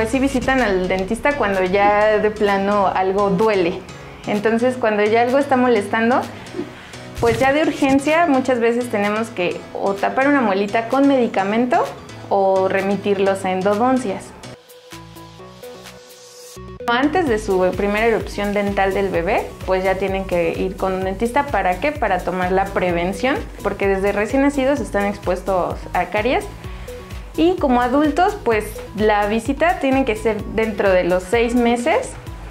sí visitan al dentista cuando ya de plano algo duele. Entonces, cuando ya algo está molestando, pues ya de urgencia muchas veces tenemos que o tapar una muelita con medicamento o remitirlos a endodoncias. Antes de su primera erupción dental del bebé, pues ya tienen que ir con un dentista. ¿Para qué? Para tomar la prevención, porque desde recién nacidos están expuestos a caries. Y como adultos, pues la visita tiene que ser dentro de los 6 meses.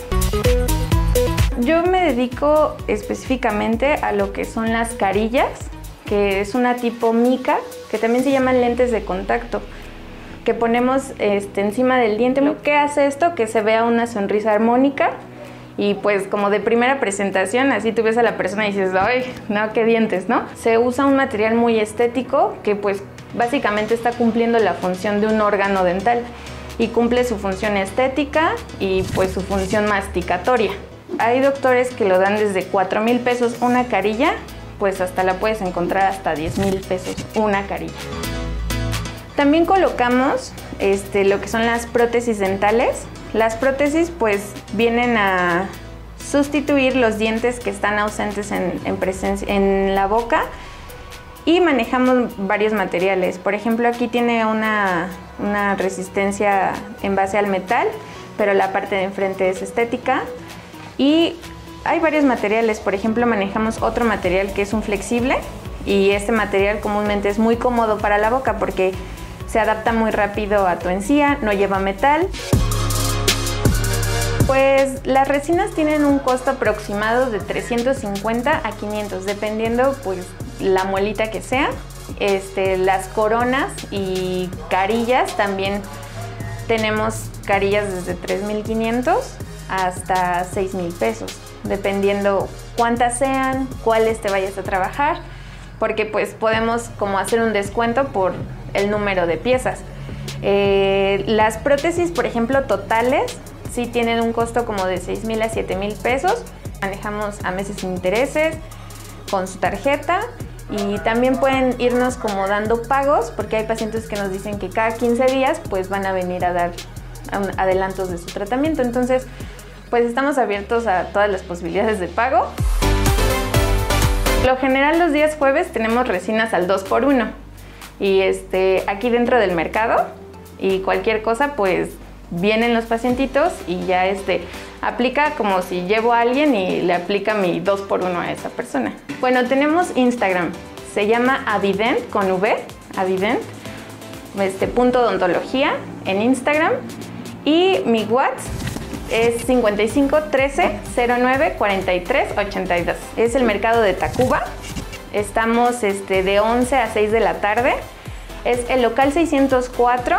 Yo me dedico específicamente a lo que son las carillas, que es una tipo mica, que también se llaman lentes de contacto, que ponemos encima del diente. Lo que hace esto, que se vea una sonrisa armónica y pues como de primera presentación, así tú ves a la persona y dices, ¡ay, no, qué dientes!, ¿no? Se usa un material muy estético que pues básicamente está cumpliendo la función de un órgano dental y cumple su función estética y pues su función masticatoria. Hay doctores que lo dan desde 4,000 pesos una carilla, pues hasta la puedes encontrar hasta 10,000 pesos una carilla. También colocamos lo que son las prótesis dentales. Las prótesis pues vienen a sustituir los dientes que están ausentes en la boca y manejamos varios materiales. Por ejemplo, aquí tiene una resistencia en base al metal, pero la parte de enfrente es estética. Y hay varios materiales. Por ejemplo, manejamos otro material que es un flexible y este material comúnmente es muy cómodo para la boca porque se adapta muy rápido a tu encía, no lleva metal. Pues las resinas tienen un costo aproximado de 350 a 500, dependiendo pues la muelita que sea. Las coronas y carillas también tenemos carillas desde 3,500 hasta 6,000 pesos, dependiendo cuántas sean, cuáles te vayas a trabajar, porque pues podemos como hacer un descuento por el número de piezas. Las prótesis, por ejemplo, totales, sí tienen un costo como de 6,000 a 7,000 pesos. Manejamos a meses sin intereses, con su tarjeta, y también pueden irnos como dando pagos, porque hay pacientes que nos dicen que cada 15 días pues van a venir a dar adelantos de su tratamiento. Entonces, pues estamos abiertos a todas las posibilidades de pago. Por lo general los días jueves tenemos resinas al 2x1 y aquí dentro del mercado, y cualquier cosa pues vienen los pacientitos y ya aplica como si llevo a alguien y le aplica mi 2x1 a esa persona. Bueno, tenemos Instagram, se llama Avident con V, Avident, punto odontología en Instagram, y mi WhatsApp es 55 13 09 43 82. Es el mercado de Tacuba. Estamos de 11 a 6 de la tarde. Es el local 604.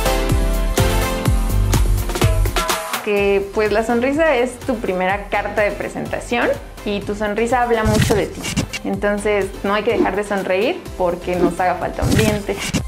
Que pues la sonrisa es tu primera carta de presentación y tu sonrisa habla mucho de ti. Entonces no hay que dejar de sonreír porque nos haga falta un diente.